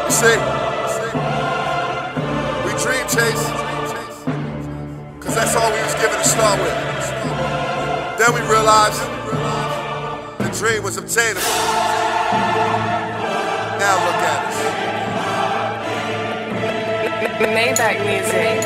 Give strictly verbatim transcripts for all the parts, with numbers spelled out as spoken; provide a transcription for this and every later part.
See, we dream chase, cause that's all we was given to start with. Then we realized the dream was obtainable. Now look at us. Maybach music.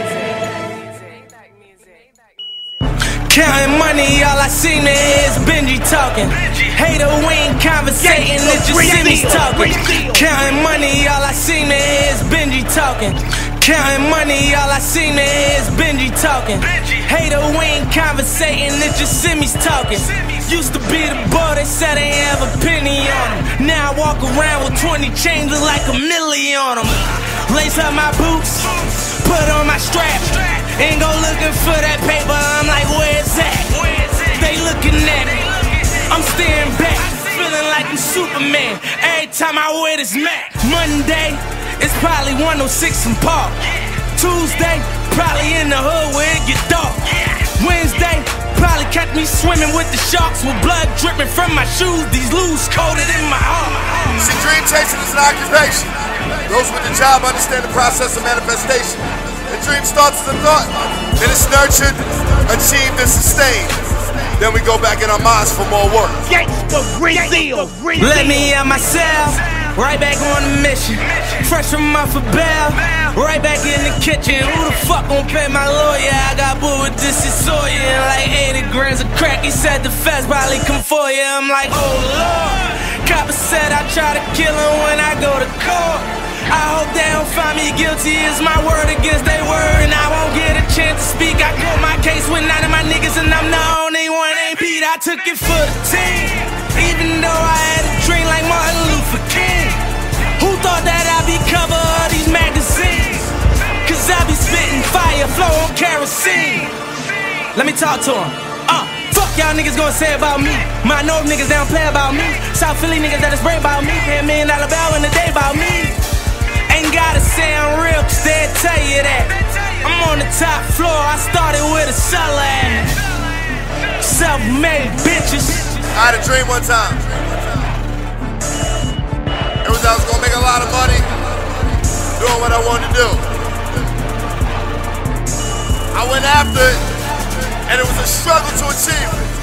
Counting money, all I see me is Benji talking. Hater, we ain't conversating, it's just Simmy's talking. Counting money, all I see me is Benji talking. Counting money, all I see me is Benji talking. Hater, we ain't conversating, it's just Simmy's talking. Used to be the boy, they said they ain't have a penny on him. Now I walk around with twenty chains, look like a million on them. Lace up my boots, put on my strap. Ain't go looking for that paper, I'm like, where's that? They looking at me, I'm staring back, feeling like I'm Superman every time I wear this Mac. Monday, it's probably one oh six in Park. Tuesday, probably in the hood where it get dark. Wednesday, probably catch me swimming with the sharks with blood dripping from my shoes. These loose coated in my heart. See, dream chasing is an occupation. Those with the job understand the process of manifestation. The dream starts as a thought, then it's nurtured, achieved, and sustained. Then we go back in our minds for more work. Let me out myself, right back on the mission. Fresh from off a bell, right back in the kitchen. Who the fuck gon' pay my lawyer? I got boo with this is Sawyer. Like eighty grams of crack, he said the feds probably come for you. I'm like, oh Lord. Copper said I try to kill him when I go to court. I hope they don't find me guilty, it's my word against their word. And I won't get a chance to speak, I caught my case with nine of my niggas and I'm the only one ain't beat. I took it for the team, even though I had a dream like Martin Luther King. Who thought that I'd be cover of these magazines? Cause I be spitting fire, flow on kerosene. Let me talk to him. Uh, fuck y'all niggas gonna say about me. My North niggas, they don't play about me. South Philly niggas that is spray about me. Pay a million dollar bill in the day about me. Ain't gotta say I'm real, cause they'll tell you that. I'm on the top floor, I started with a cellar at. Self-made bitches. I had a dream one time. It was I was gonna make a lot of money doing what I wanted to do. I went after it, and it was a struggle to achieve it.